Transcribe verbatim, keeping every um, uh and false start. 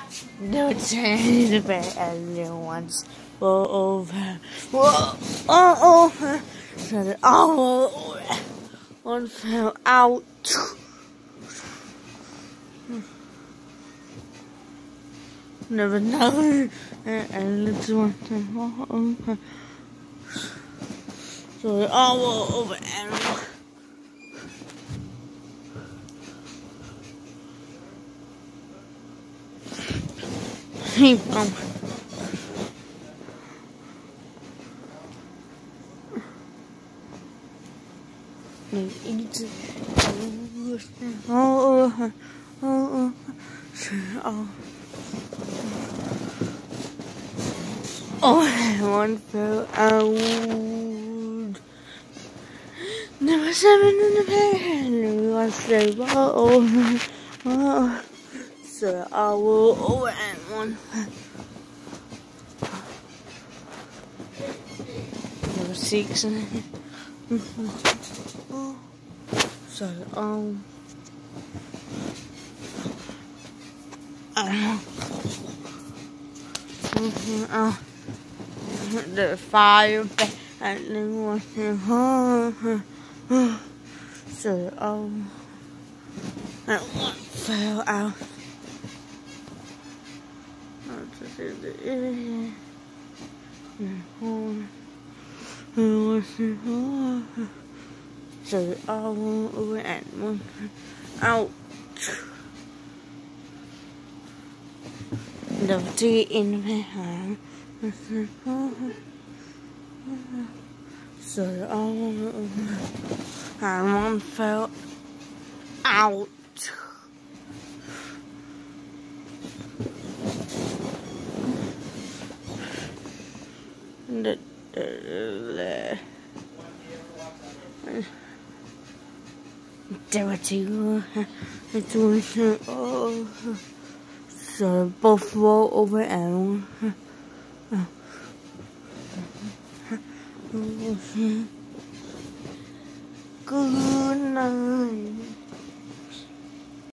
Don't say the bad ones. Whoa, over. Whoa, oh, over. So the all one fell out. Never know. And little one. So the all over and. Keep on. Oh, oh, oh, oh, oh, one fell out. Number seven in the pen. One fell out. Oh, so I will over and one. Number six in it. Oh, so um. Uh, uh, the fire and then one uh, so um and one fell out. So um and one out. The tea in my hand. So um, and one fell out. The, the, the, there were two. Oh. So both roll over and good night.